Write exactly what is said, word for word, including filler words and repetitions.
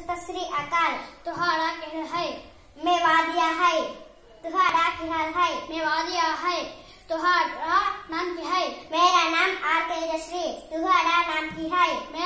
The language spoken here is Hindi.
सत श्री अकाल। तुम्हारा क्या है? मैं वादिया है। तुम्हारा क्या हाल है? मैं वादिया है। तुम्हारा नाम क्या है? मेरा नाम आर तेजश्री। तुम्हारा नाम क्या है?